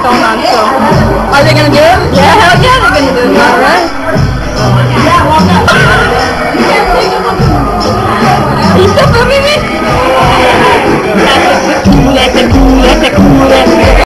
going on. So, are they gonna do it? Yeah, hell yeah, they're gonna do it. All right. Yeah, walk up. Are you still filming me? That's a cool, that's a cool, that's a cool.